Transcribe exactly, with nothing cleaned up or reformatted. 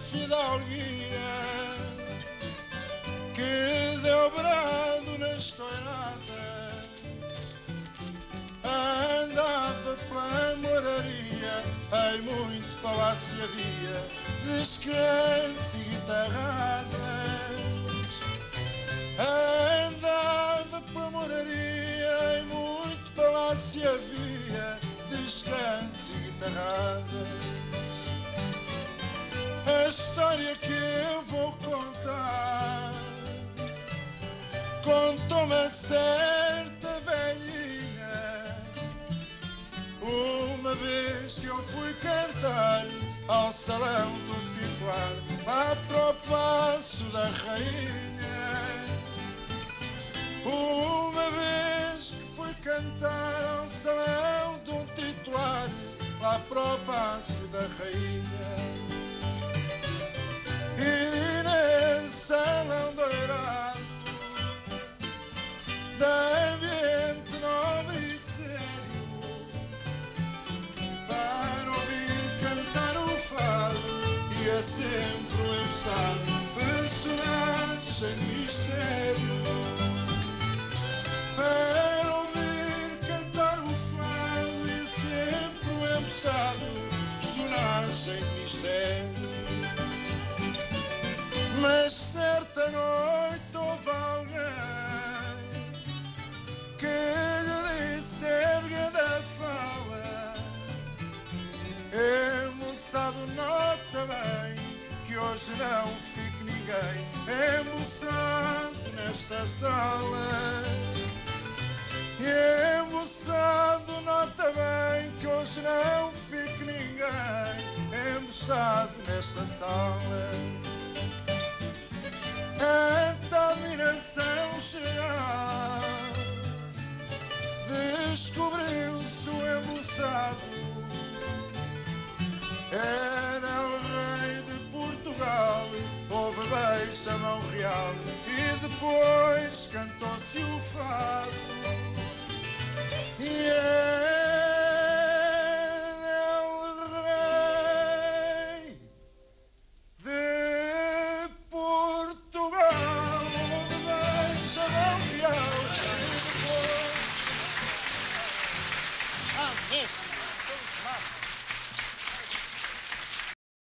fidalguia que deu brado na estourada, andava pela moraria, em muito palácio havia descansos e guitarradas. Andava pela moraria, em muito palácio havia descansos e guitarradas. A história que eu vou contar contou-me a certa velhinha, uma vez que eu fui cantar ao salão do titular, lá para o paço da rainha. Uma vez que fui cantar ao salão de um titular, lá para o paço da rainha. E nesse salão dourado, de ambiente nobre e sério, para ouvir cantar o fado, ia sempre o embuçado personagem de mistério. Para ouvir cantar o fado, ia sempre o embuçado personagem de mistério. Mas certa noite houve alguém que lhe disse erga da fala: é, moçado, nota bem que hoje não fique ninguém embuçado nesta sala. É, moçado, nota bem que hoje não fique ninguém embuçado nesta sala. A admiração geral descobriu-se o embuçado. Era o rei de Portugal, houve beijo a mão real e depois cantou-se o fado.